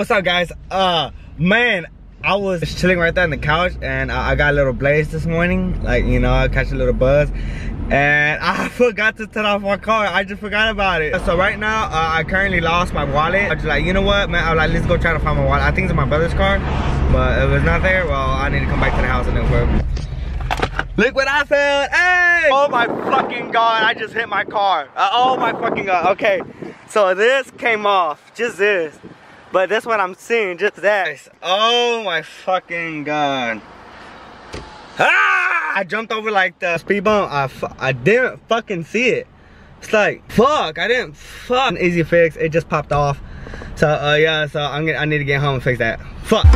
what's up, guys? Man, I was chilling right there on the couch, and I got a little blaze this morning. Like, you know, I catch a little buzz, and I forgot to turn off my car. I just forgot about it. So right now, I currently lost my wallet. I was like, you know what, man? I was like, let's go try to find my wallet. I think it's in my brother's car, but if it's not there, well, I need to come back to the house and then work. Look what I found! Hey! Oh my fucking god! I just hit my car. Oh my fucking god! Okay, so this came off, just this. But that's what I'm seeing, just that. Oh my fucking god. Ah! I jumped over like the speed bump. I didn't fucking see it. It's like, fuck, I didn't fuck. Easy fix, it just popped off. So yeah, so I need to get home and fix that. Fuck.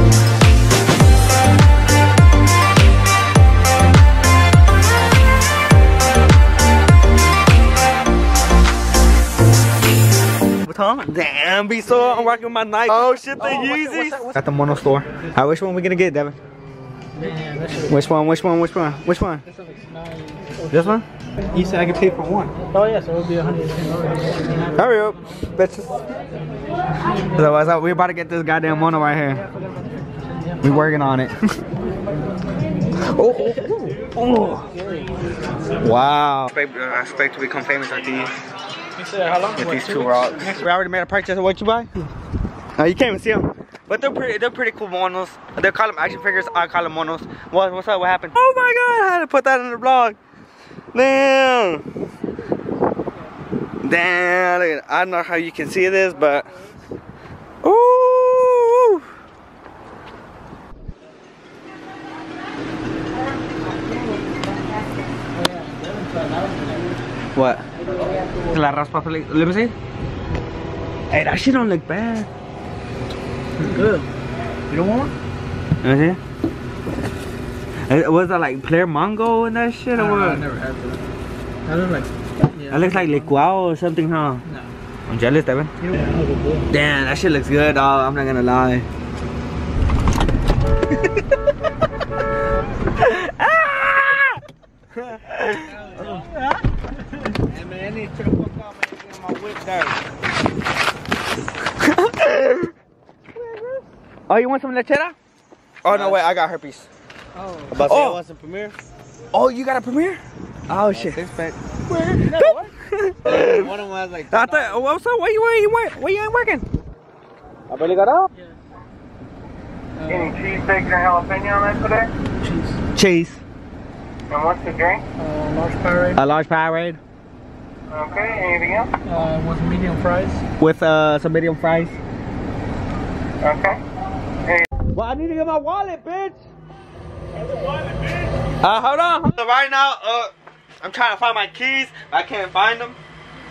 Damn, be so I'm rocking my Nike. Oh shit, the Yeezys. At the mono store. Alright, which one we gonna get, Devin? Man, which one? This one looks nice. This one? You said I could pay for one. Oh yeah, so it would be $110. Hurry up, bitches. So what's up? We about to get this goddamn mono right here. We working on it. Oh. Wow. I expect to become famous after these. How long? With these two rocks. We already made a purchase. What you buy? No, you can't even see them. But they're pretty cool monos. They call them action figures. I call them monos. What's up? What happened? Oh my god! I had to put that in the vlog. Damn. Damn. I don't know how you can see this, but ooh. What? La raspa, let me see. Hey, that shit don't look bad. It's good. You don't want one? Let me see. Was that like Player Mango and that shit, or what? I never had that. That looks like, yeah. That looks like licuado or something, huh? No. I'm jealous, Devin. Yeah, damn, that shit looks good, dog. I'm not gonna lie. Hey man, I need to the fuck out, man. Get my whip dirty. Oh, you want some lechera? Oh no, wait, I got herpes. Oh. But I want some Premier. Oh, you got a Premier? Oh shit. Six pack. Where? No, what? One of them was like. I thought, what's up? Where you ain't working? I barely got up. Yeah. Any cheese, bacon, or jalapeno on that today? Cheese. And what's the drink? Large Powerade. A large Powerade. Okay, anything else? With medium fries. With some medium fries. Okay. Well, I need to get my wallet, bitch. Hold on. So right now, I'm trying to find my keys. I can't find them.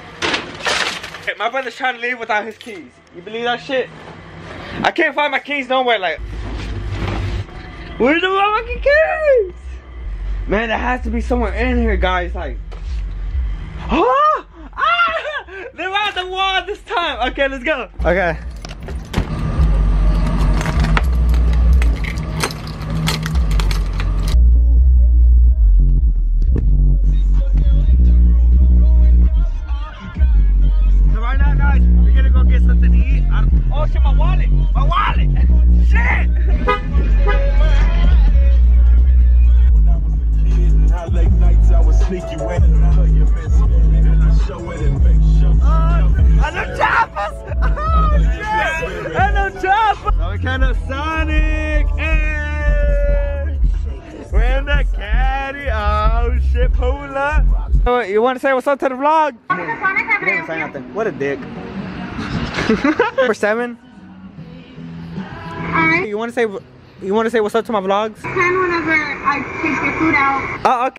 My brother's trying to leave without his keys. You believe that shit? I can't find my keys nowhere. Like, where's the fucking keys? Man, there has to be somewhere in here, guys. Like, oh! Ah! They're on the wall this time. Okay, let's go. Okay. So right now, guys, we're gonna go get something to eat. Oh shit, my wallet! My wallet! Shit! Late nights I was sneaky with it. And I show it and make sure. I know choppers! Oh shit! I know choppers! So we kind of Sonic and we're in the caddy. Oh shit, pull up. You want to say what's up to the vlog? You didn't say nothing. What a dick. Number 7. You want to say what's up to my vlogs? Whenever I take your food out. Oh, okay.